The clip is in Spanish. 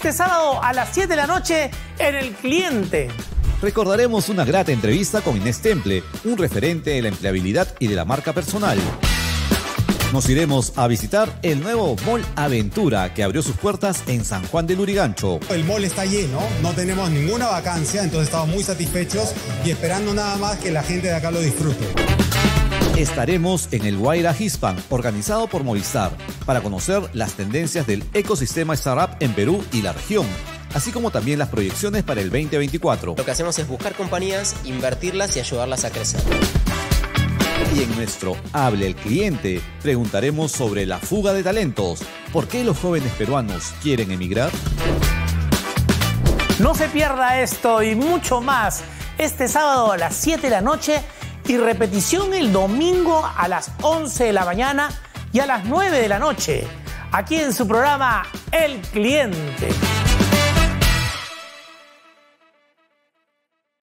este sábado a las 7 de la noche en El Cliente. Recordaremos una grata entrevista con Inés Temple, un referente de la empleabilidad y de la marca personal. Nos iremos a visitar el nuevo Mall Aventura, que abrió sus puertas en San Juan del Lurigancho. El mall está lleno, no tenemos ninguna vacancia, entonces estamos muy satisfechos y esperando nada más que la gente de acá lo disfrute. Estaremos en el Guaira Hispan, organizado por Movistar, para conocer las tendencias del ecosistema startup en Perú y la región, así como también las proyecciones para el 2024. Lo que hacemos es buscar compañías, invertirlas y ayudarlas a crecer. Y en nuestro Hable el Cliente preguntaremos sobre la fuga de talentos. ¿Por qué los jóvenes peruanos quieren emigrar? No se pierda esto y mucho más este sábado a las 7 de la noche y repetición el domingo a las 11 de la mañana y a las 9 de la noche, aquí en su programa El Cliente.